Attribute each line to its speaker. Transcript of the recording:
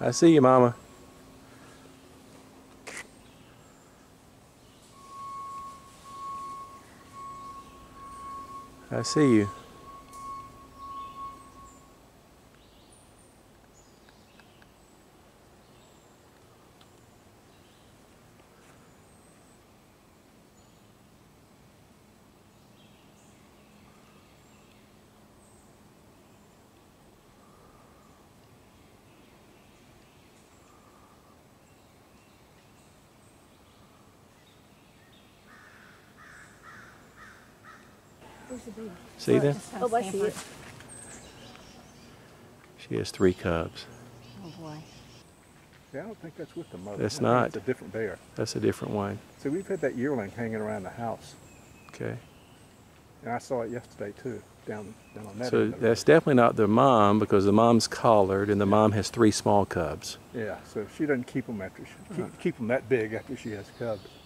Speaker 1: I see you, Mama. I see you.
Speaker 2: Where's the baby?
Speaker 1: See them?
Speaker 2: Oh, I see it.
Speaker 1: She has 3 cubs.
Speaker 2: Oh boy.
Speaker 3: Yeah, I don't think that's with the mother.
Speaker 1: That's
Speaker 3: I think
Speaker 1: not.
Speaker 3: It's a different bear.
Speaker 1: That's a different one.
Speaker 3: So we've had that yearling hanging around the house,
Speaker 1: Okay.
Speaker 3: and I saw it yesterday too, down on that
Speaker 1: So
Speaker 3: end of the
Speaker 1: that's
Speaker 3: road.
Speaker 1: definitely not the mom, because the mom's collared and the mom has 3 small cubs.
Speaker 3: Yeah, so she doesn't keep them after keep them that big after she has cubs.